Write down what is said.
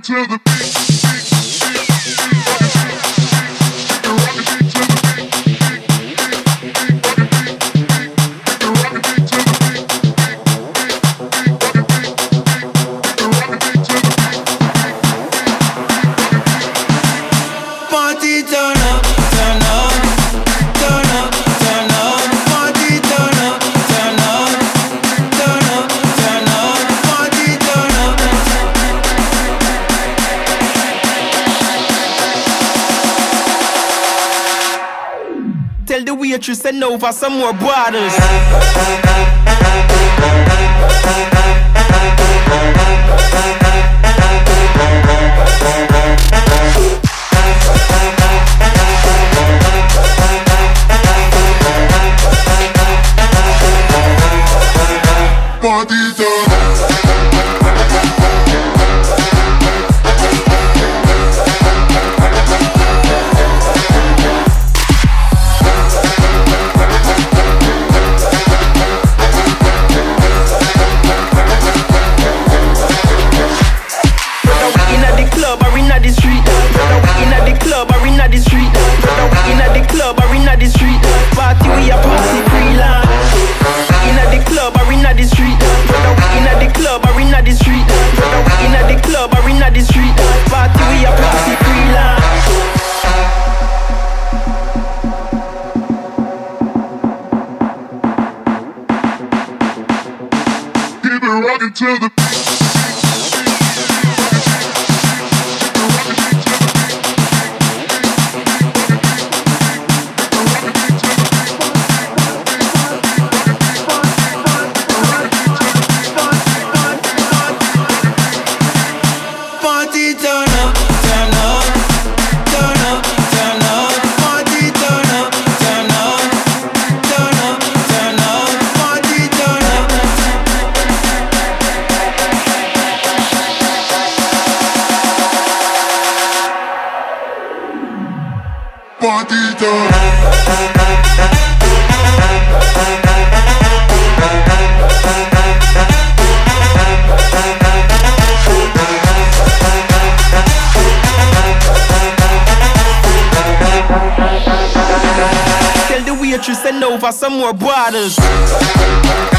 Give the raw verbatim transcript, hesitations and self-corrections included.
to the beat. Party turn up, turn up, turn up, turn up. Party turn up, turn up, turn up, turn up. Party turn up. Tell the waitress send over some more bottles. Party done. Whether we inna the club or inna the street, whether we inna the club or inna the street, whether we inna the club or inna the street, party we a party freelance. Inna the club or inna the street, whether we inna the club or inna the street, whether we inna the club or inna the street, party we a party freelance. Keep it rockin' to the Party turn up, turn up, turn up, turn up. Party turn up, turn up, turn up, turn up. Party turn up. party done. Tell the waitress send over some more bottles.